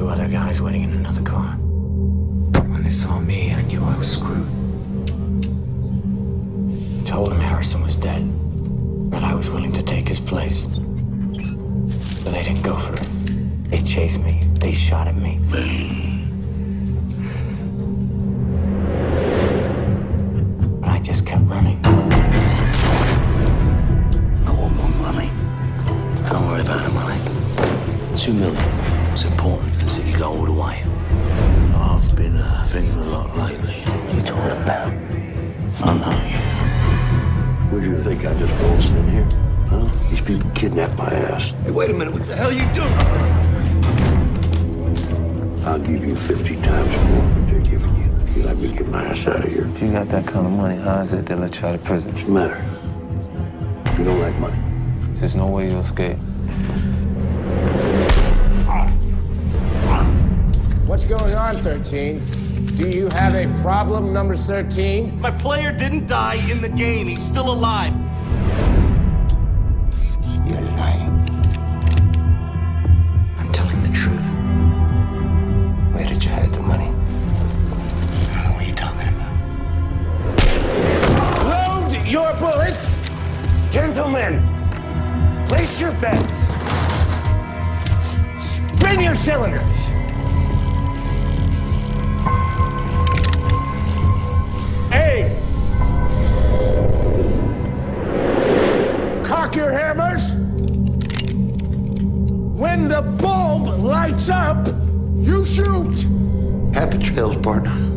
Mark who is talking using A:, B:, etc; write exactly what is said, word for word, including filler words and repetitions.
A: two other guys waiting in another car. When they saw me, I knew I was screwed. Told them Harrison was dead, that I was willing to take his place. But they didn't go for it. They chased me. They shot at me. But I just kept running.
B: I want more money. Don't worry about the money. Two million. It's important. Is that you go all the way. I've been uh, thinking a lot lately. What are you talking about? I know you.
C: What do you think? I just waltzed in here? Huh? These people kidnapped my ass.
D: Hey, wait a minute. What the hell are you doing?
C: I'll give you fifty times more than they're giving you. You let me get my ass out of here.
B: If you got that kind of money, how is it they let you out of prison?
C: What's the matter? You don't like money.
B: There's no way you'll escape.
E: What's going on, thirteen? Do you have a problem, number thirteen?
F: My player didn't die in the game. He's still alive.
A: You're lying. I'm telling the truth.
C: Where did you hide the money?
A: I don't know what you're talking about.
E: Load your bullets! Gentlemen, place your bets. Spin your cylinders. Cock your hammers. When the bulb lights up, you shoot.
C: Happy trails, partner.